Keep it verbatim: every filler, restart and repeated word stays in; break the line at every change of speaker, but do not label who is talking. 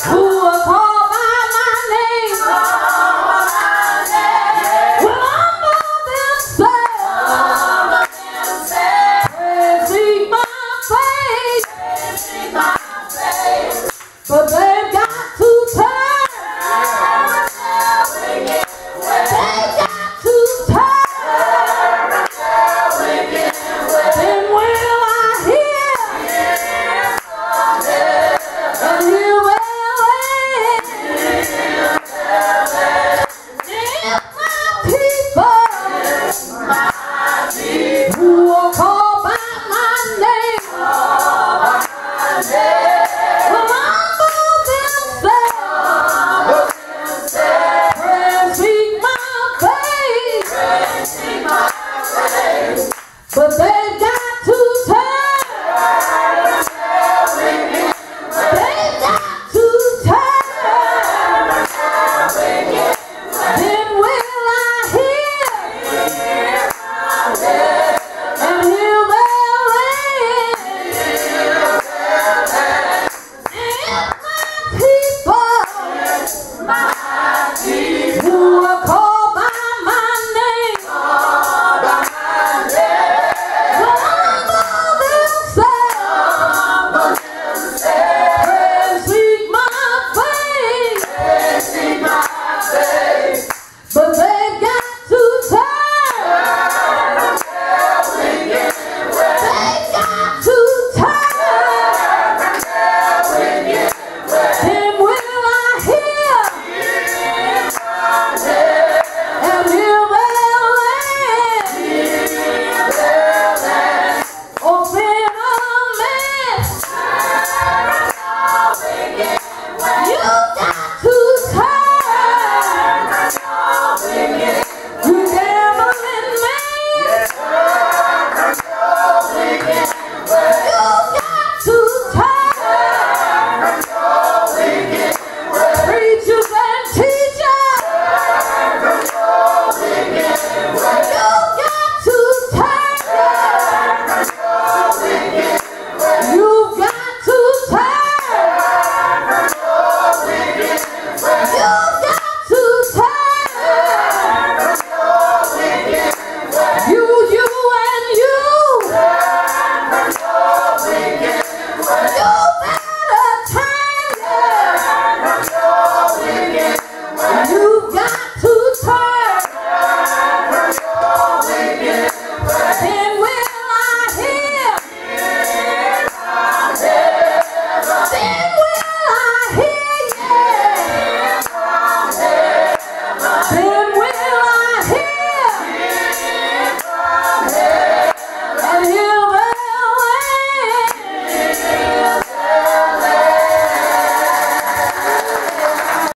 who will call by my name will humble themselves and seek my face, but they've got to turn. They've got to turn. Then will I hear, and you will wait. If my people who will call by my name will humble themselves and seek my face, but they've got to turn. They've got to turn. Then will I hear, and heal their land. If my people who are called by my name will humble themselves and seek my face, but they've got to turn. They've got to turn. Then will I hear, and heal their land. Open a man, you